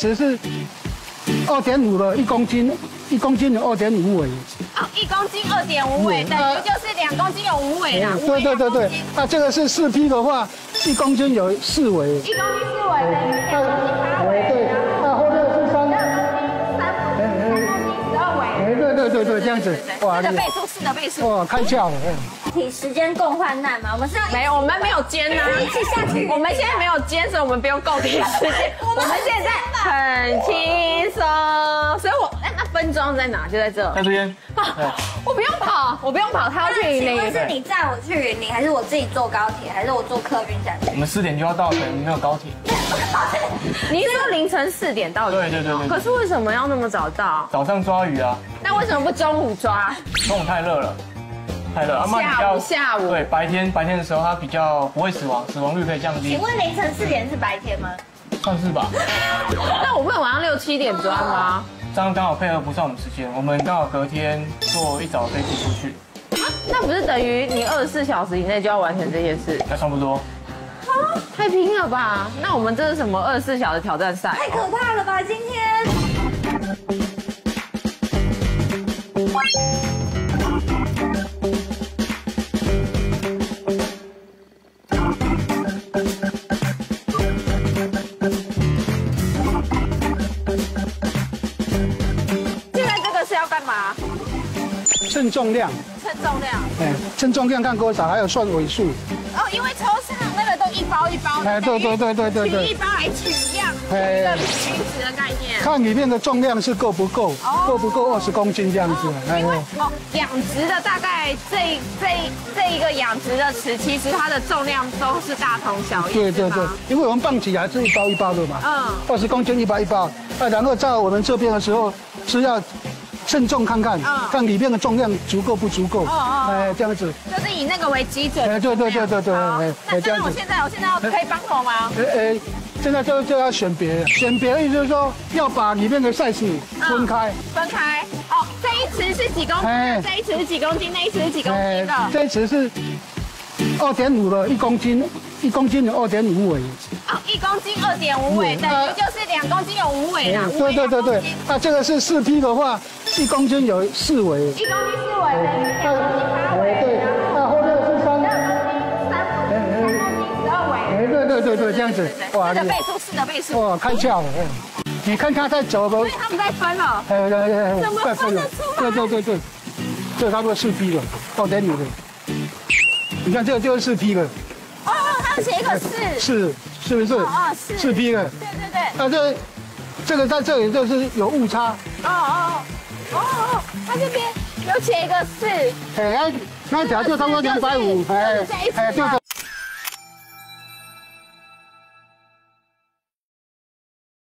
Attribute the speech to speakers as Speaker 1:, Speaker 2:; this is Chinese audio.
Speaker 1: 池是2.5的1公斤，1公斤有2.5尾。
Speaker 2: 哦，1公斤2.5尾，等于就是2公斤有5尾啦。
Speaker 1: 对，那这个是4匹的话，1公斤有4尾。
Speaker 2: 1公斤4尾等于2公斤8尾。
Speaker 1: 对，那后面是3公斤
Speaker 2: 12尾。
Speaker 1: 对，这样子。哇，
Speaker 2: 4的倍数，4的倍数。
Speaker 1: 哇，开窍了。
Speaker 3: 体时间共患难嘛，我们是要
Speaker 2: 没有，我们没有煎啊，
Speaker 3: 一起下去。
Speaker 2: 我们现在没有煎，所以我们不用共体时间。我们现在很轻松，所以那分装在哪？就在这。
Speaker 4: 在这边。
Speaker 2: 我不用跑，他要去云林。
Speaker 3: 请问是你载我去云林，还是我自己坐高铁，还是我坐客运下去？
Speaker 4: 我们4点就要到，可能没有高铁。
Speaker 2: 你是说凌晨4点到？
Speaker 4: 对。
Speaker 2: 可是为什么要那么早到？
Speaker 4: 早上抓鱼啊。
Speaker 2: 那为什么不中午抓？
Speaker 4: 中午太热了。
Speaker 2: 下午。
Speaker 4: 对，白天的时候它比较不会死亡，死亡率可以降低。
Speaker 3: 请问凌晨4点是白天吗？
Speaker 4: 算是吧。
Speaker 2: 那我不能晚上6、7点抓吗？
Speaker 4: 这样刚好配合不上我们时间，我们刚好隔天坐一早飞机出去。
Speaker 2: 那不是等于你24小时以内就要完成这些事？
Speaker 4: 那差不多。
Speaker 2: 太拼了吧？那我们这是什么24小时挑战赛？
Speaker 3: 太可怕了吧！今天。
Speaker 2: 现在这个是要干嘛？
Speaker 1: 称重量。
Speaker 2: 称重量。
Speaker 1: 称重量看多少，还有算尾数。
Speaker 2: 哦，因为抽上那个都一包一包的。
Speaker 1: 对。
Speaker 2: 取一包来取样，一个平均值的概念。
Speaker 1: 看里面的重量是够不够，够不够20公斤这样子。
Speaker 2: 因为养殖的大概这一个养殖的池，其实它的重量都是大同小异。
Speaker 1: 对，因为我们棒起来是一包一包的嘛。20公斤一包。然后在我们这边的时候是要称重看看，看里面的重量足够不足够。这样子。
Speaker 2: 就是以那个为基准。
Speaker 1: 对。
Speaker 2: 那我现在要可以帮我吗？
Speaker 1: 现在就要选别，选别的意思就是说要把里面的 size 分开。
Speaker 2: 哦，这一池是几公斤？这一池是几公斤？那一池是几公斤的？
Speaker 1: 这一池是2.5的1公斤，1公斤有2.5尾。
Speaker 2: 哦，1公斤2.5尾，等于就是2公斤有5尾啦。
Speaker 1: 对。那这个是4匹的话，1公斤有4尾。
Speaker 2: 1公斤4尾等于2公斤8尾。
Speaker 1: 对。那后面是3公
Speaker 2: 斤12尾。
Speaker 1: 对，这样子。
Speaker 2: 哇，4的倍数。
Speaker 1: 哇，开窍了。你看它在走的。
Speaker 2: 所以他们在分了。
Speaker 1: 怎么分得出来？对。这差不多4匹了，2.5的。你看这个就是4匹了。
Speaker 2: 哦，他写一个4。
Speaker 1: 是不是？4匹了。
Speaker 2: 对。
Speaker 1: 这个在这里就是有误差。
Speaker 2: 他这边有写一个4。
Speaker 1: 那条就差不多250。
Speaker 2: 就